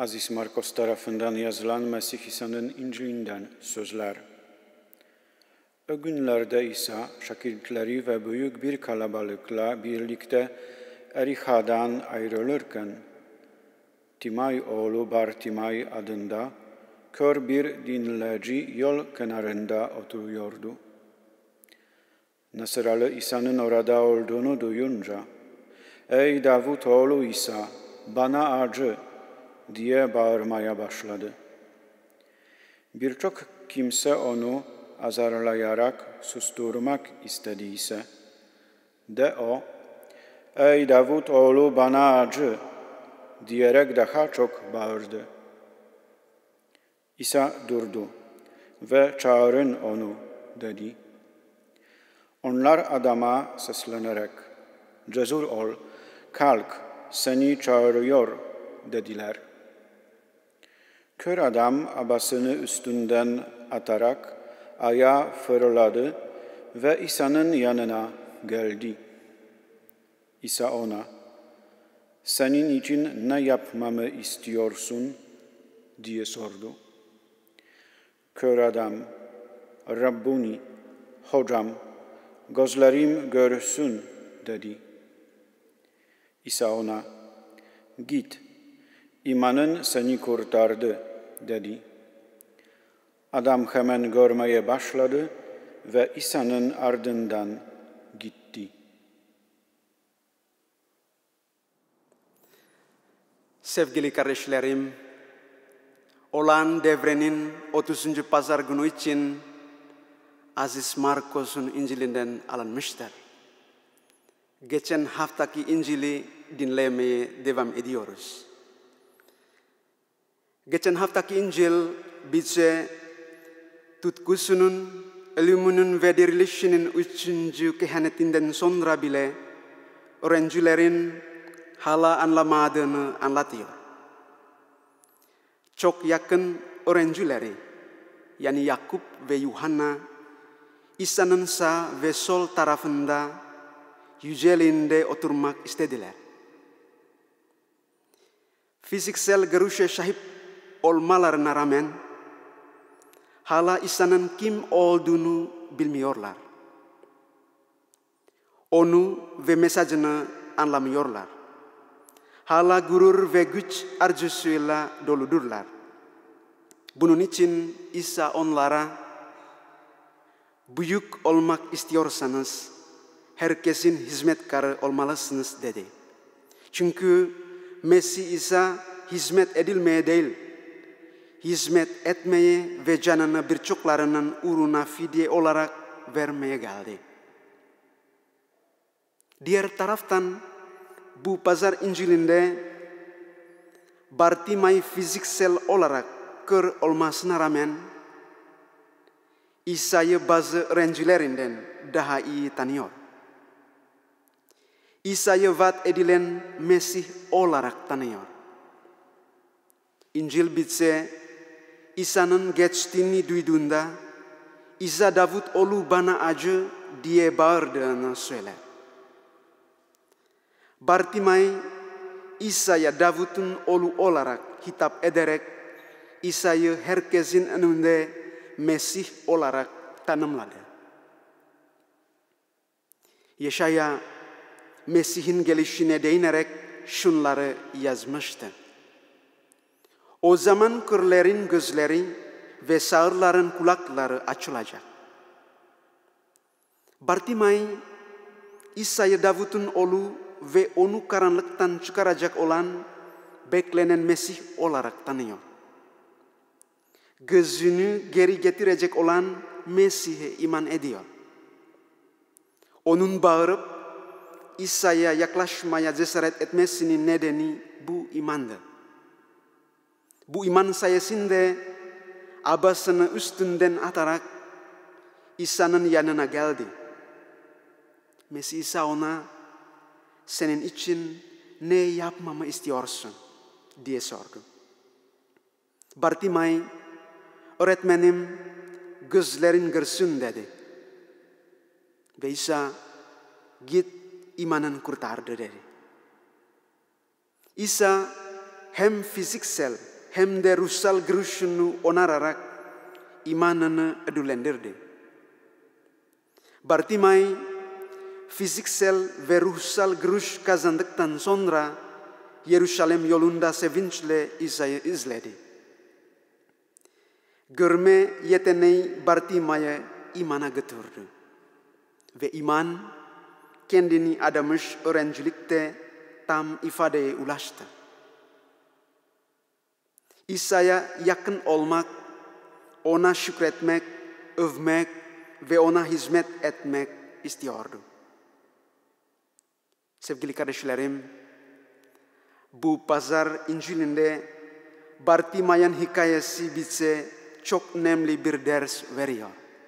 Aziz Markos tarafından yazılan Mesih İsa'nın İncil'inden sözler. O günlerde İsa, şagirdleri ve büyük bir kalabalıkla birlikte Eriha'dan ayrılırken, Timay oğlu Bartimay adında kör bir dinleyici yol kenarında oturuyordu. Nasıralı İsa'nın orada olduğunu duyunca, "Ey Davut oğlu İsa, bana acı!" diye bağırmaya başladı. Birçok kimse onu azarlayarak susturmak istediyse, o, "Ey Davut oğlu bana acı!" diyerek daha çok bağırdı. İsa durdu ve "Çağırın onu," dedi. Onlar adama seslenerek, "Cesur ol, kalk, seni çağırıyor," dediler. Kör adam abasını üstünden atarak ayağa fırladı ve İsa'nın yanına geldi. İsa ona, "Senin için ne yapmamı istiyorsun?" diye sordu. Kör adam, "Rabbuni, hocam, gözlerim görsün," dedi. İsa ona, "Git, imanın seni kurtardı," dedi. Adam hemen görmeye başladı ve İsa'nın ardından gitti. Sevgili kardeşlerim, olan devrenin 30. pazar günü için Aziz Markos'un İncil'inden alınmıştır. Geçen haftaki İncil'i dinlemeye devam ediyoruz. Geçen haftaki İncil bize tutkusunun, ölümünün ve dirilişinin 3. kehanetinden sonra bile öğrencilerin hala anlamadığını anlatıyor. Çok yakın öğrencileri, yani Yakup ve Yuhanna, İsa'nın sağ ve sol tarafında yüceliğinde oturmak istediler. Fiziksel görüşe sahip olmalarına rağmen hala İsa'nın kim olduğunu bilmiyorlar. Onu ve mesajını anlamıyorlar. Hala gurur ve güç arzusuyla doludurlar. Bunun için İsa onlara, "Büyük olmak istiyorsanız herkesin hizmetkarı olmalısınız," dedi. Çünkü Mesih İsa hizmet edilmeye değil, hizmet etmeye ve canını birçoklarının uğruna fidye olarak vermeye geldi. Diğer taraftan bu pazar İncil'inde Bartimay fiziksel olarak kör olmasına rağmen İsa'yı bazı öğrencilerinden daha iyi tanıyor. İsa'yı vaat edilen Mesih olarak tanıyor. İncil bize İsa'nın geçtiğini duyduğunda İsa Davut oğlu bana acı diye bağırdığını söyler. Bartimay İsa'ya Davut'un oğlu olarak hitap ederek İsa'yı herkesin önünde Mesih olarak tanımladı. Yeşaya Mesih'in gelişine değinerek şunları yazmıştı. "O zaman körlerin gözleri ve sağırların kulakları açılacak." Bartimay, İsa'yı Davut'un oğlu ve onu karanlıktan çıkaracak olan beklenen Mesih olarak tanıyor. Gözünü geri getirecek olan Mesih'e iman ediyor. Onun bağırıp İsa'ya yaklaşmaya cesaret etmesinin nedeni bu imandır. Bu iman sayesinde abasını üstünden atarak İsa'nın yanına geldi. Mesih İsa ona, "Senin için ne yapmamı istiyorsun?" diye sordu. Bartimay, "Öğretmenim, gözlerin görsün," dedi. Ve İsa, "Git, imanın kurtardı," dedi. İsa hem fiziksel hem de rusal grushnu onararak imanana adulenderde. Bartimai fiziksel ve ruhsal grush kazandıktan sonra Yerusalem yolunda sevinçle İsa'yı izledi. Görme yeteneği Bartimai'ye imana götürdü. Ve iman kendini adamış öğrencilikte tam ifadeye ulaştı. İsa'ya yakın olmak, ona şükretmek, övmek ve ona hizmet etmek istiyordu. Sevgili kardeşlerim, bu pazar İncil'inde Bartimai'nin hikayesi bize çok önemli bir ders veriyor.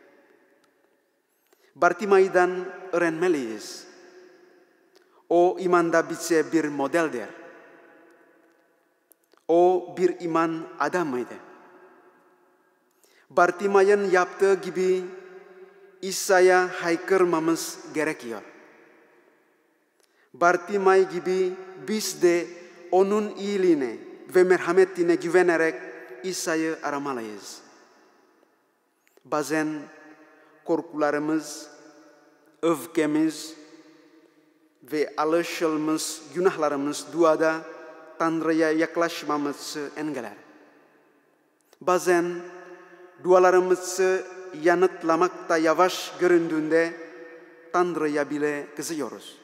Bartimai'den öğrenmeliyiz. O imanda bize bir modeldir. O bir iman adamıydı. Bartimai'nin yaptığı gibi İsa'ya haykırmamız gerekiyor. Bartimai gibi biz de onun iyiliğine ve merhametine güvenerek İsa'yı aramalıyız. Bazen korkularımız, öfkemiz ve alışılmış günahlarımız duada Tanrı'ya yaklaşmamızı engeller. Bazen dualarımızı yanıtlamakta yavaş göründüğünde Tanrı'ya bile kızıyoruz.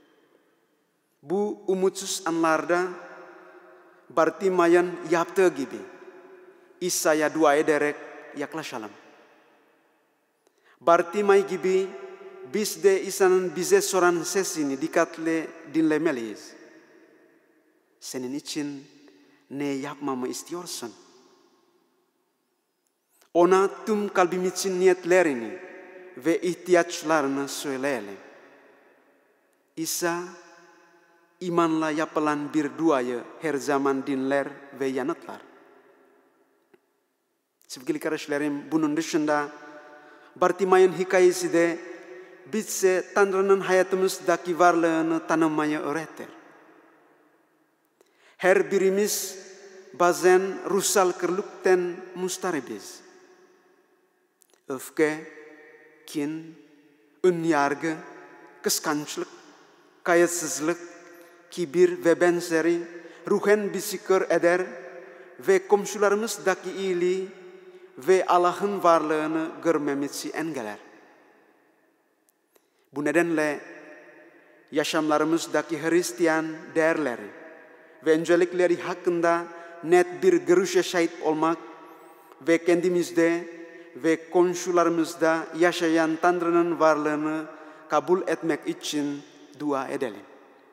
Bu umutsuz anlarda Bartimai'nin yaptığı gibi İsa'ya dua ederek yaklaşalım. Bartimai gibi biz de İsa'nın bize soran sesini dikkatle dinlemeliyiz. Senin için ne yapmamı istiyorsun? Ona tüm kalbimizin niyetlerini ve ihtiyaçlarını söyleyelim. İsa imanla yapılan bir duayı her zaman dinler ve yanıtlar. Sevgili kardeşlerim, bunun dışında Bartimai'nin hikayesi de bize Tanrı'nın hayatımızdaki varlığını tanımayı öğretir. Her birimiz bazen ruhsal kırlıktan mustaribiz. Öfke, kin, önyargı, kıskançlık, kayıtsızlık, kibir ve benzeri ruhen bizi kör eder ve komşularımızdaki iyiliği ve Allah'ın varlığını görmemizi engeller. Bu nedenle yaşamlarımızdaki Hristiyan değerleri ve öncelikleri hakkında net bir görüşe sahip olmak ve kendimizde ve komşularımızda yaşayan Tanrı'nın varlığını kabul etmek için dua edelim.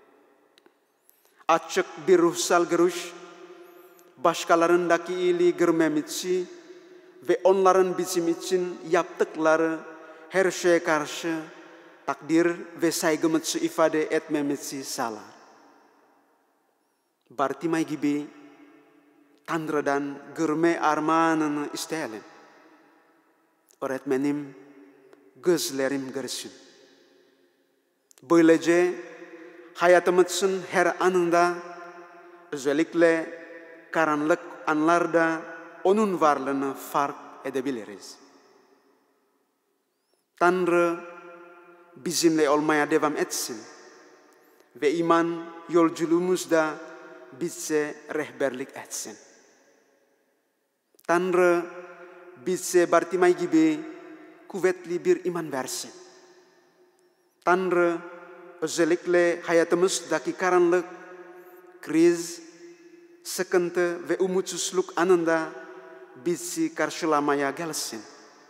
Açık bir ruhsal görüş, başkalarındaki iyiliği görmemizi ve onların bizim için yaptıkları her şeye karşı takdir ve saygımızı ifade etmemizi sağlar. Bartimai gibi Tanrı'dan görme armağanını isteyelim. Öğretmenim, gözlerim görsün. Böylece hayatımızın her anında, özellikle karanlık anlarda onun varlığını fark edebiliriz. Tanrı bizimle olmaya devam etsin ve iman yolculuğumuzda bize rehberlik etsin. Tanrı bize Bartimai gibi kuvvetli bir iman versin. Tanrı özellikle hayatımızdaki karanlık, kriz, sıkıntı ve umutsuzluk anında bizi karşılamaya gelsin.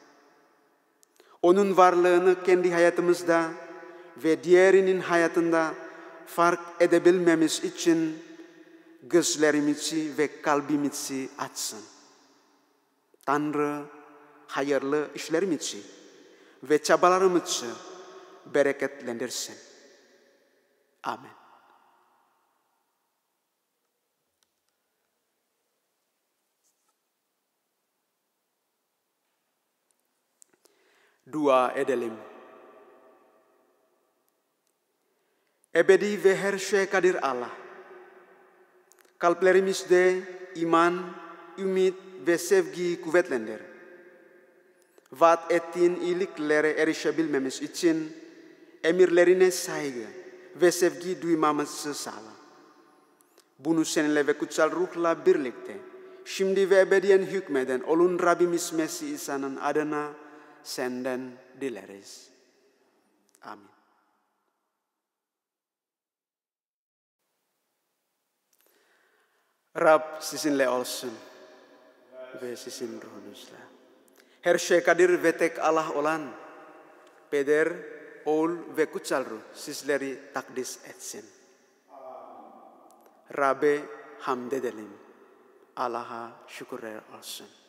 Onun varlığını kendi hayatımızda ve diğerinin hayatında fark edebilmemiz için gözlerimizi ve kalbimizi açsın. Tanrı hayırlı işlerimizi ve çabalarımızı bereketlendirsin. Amin. Dua edelim. Ebedi ve her şeye kadir Allah, kalplerimizde iman umid ve sevgi kuvvetlendir. Vaat ettiğin iyiliklere erişebilmemiz için emirlerine saygı ve sevgi duymamızı sağla. Bunu seninle ve kutsal ruhla birlikte şimdi ve ebediyen hükmeden olun Rabbimiz Mesih İsa'nın adına senden dileriz. Amin. Rab sizinle olsun ve sizin ruhunuzla. Her şey kadir ve tek Allah olan Peder, Oğul ve kutsal ruh sizleri takdis etsin. Rabbe hamd edelim. Allah'a şükürler olsun.